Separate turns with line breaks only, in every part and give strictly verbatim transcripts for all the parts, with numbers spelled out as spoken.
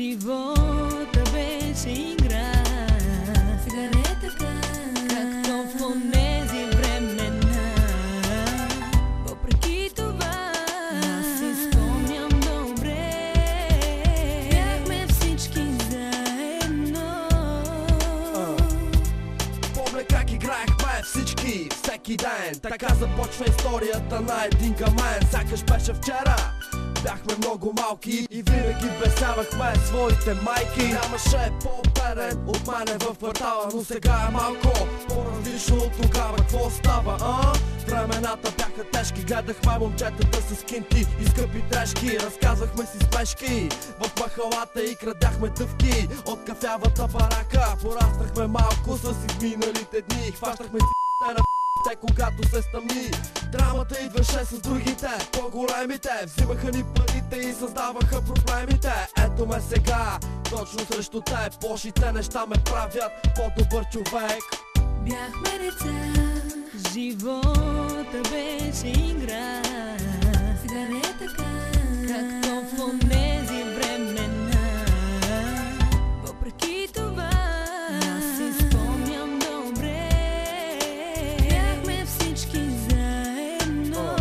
Живота беше игра, сега не е така, както в онези времена. Въпреки това, аз си спомням добре, бяхме всички заедно.
Помня как играехме всички всеки ден. Така започва историята на един камен. Сякаш беше вчера. Бяхме много малки и винаги бесявахме своите майки. Нямаше по-беден от мене в квартала, но сега е малко по-различно от тогава. Какво става, а? Времената бяха тежки, гледахме момчетата с кинти и скъпи трешки. Разказвахме си смешки в махалата и крадяхме дъвки от кафявата барака. Пораснахме малко с изминалите дни, хващахме си на те, когато се стъмни. Драмата идваше с другите, по-големите. Взимаха ни парите и създаваха проблемите. Ето ме сега, точно срещу теб. Лошите неща ме правят по-добър човек.
Бяхме деца, живота беше игра, сега не е така, както в онези времена. Въпреки това, аз си спомням добре, бяхме всички заедно.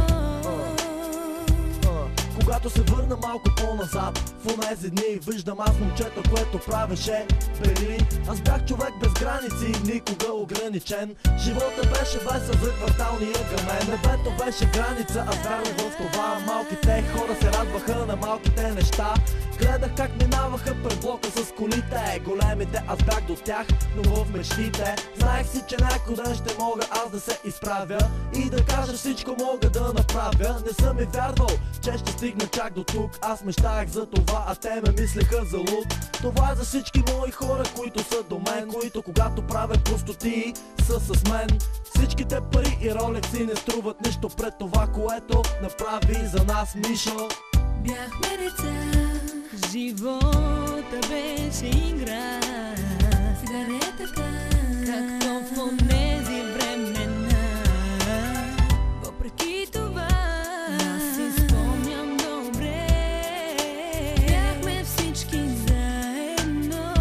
Когато се върна малко по-назад, в онези дни виждам аз момчето, което правеше бели. Аз бях човек без граници, никога ограничен. Живота беше весел за кварталния гъмен. Небето беше граница, аз вярвам в това. Малките хора се радваха на малките неща. Гледах как минаваха пред блока с колите. Големите аз бях до тях, но в мечтите знаех си, че някой ден ще мога аз да се изправя и да кажа всичко мога да направя. Не съм и вярвал, че ще стигна чак до тук. Аз мечтаях за това, а те ме мислеха за луд. Това е за всички мои хора, които са до мен, които когато правят простоти са с мен. Всичките пари и ролекси не струват нищо пред това, което направи за нас Мишо.
Бяхме деца, живота беше игра, сега не е така, както в онези времена. Въпреки това, аз си спомням добре, бяхме всички заедно.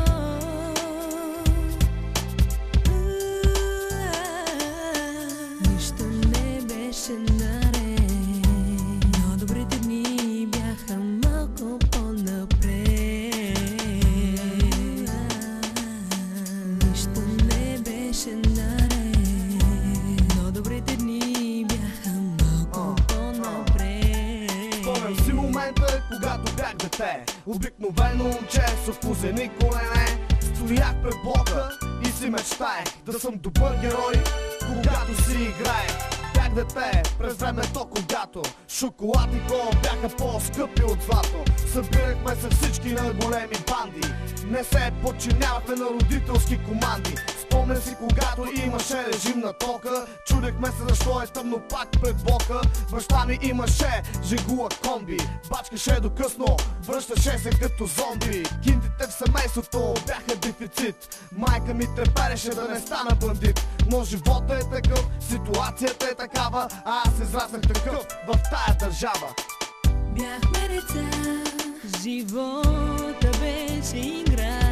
Нищо не беше наред, но добрите дни бяха малко по-напред. Нищо не беше наред, но добрите дни бяха малко по-напред.
Спомням си момента, когато бях дете. Обикновено момче с опузени колене. Стоях пред блока и си мечтаех да съм добър герой, когато си играех. Бях дете през времето, когато шоколад и кола бяха по-скъпи от злато. Събирахме се всички на големи банди, не се подчинявахме на родителски команди. Спомня си, когато имаше режим на тока, чудехме се защо е тъмно пак пред блока. Баща ми имаше жигула комби, бачкаше до късно, връщаше се като зомби. Кинтите в семейството бяха дефицит, майка ми трепереше да не стана бандит. Но живота е такъв, ситуацията е такава, а аз израснах такъв в тая държава.
Бяхме деца, живота беше игра,